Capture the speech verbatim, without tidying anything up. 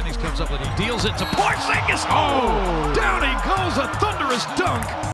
Porzingis comes up with it. He deals it to Porzingis. Oh! Down he goes, a thunderous dunk.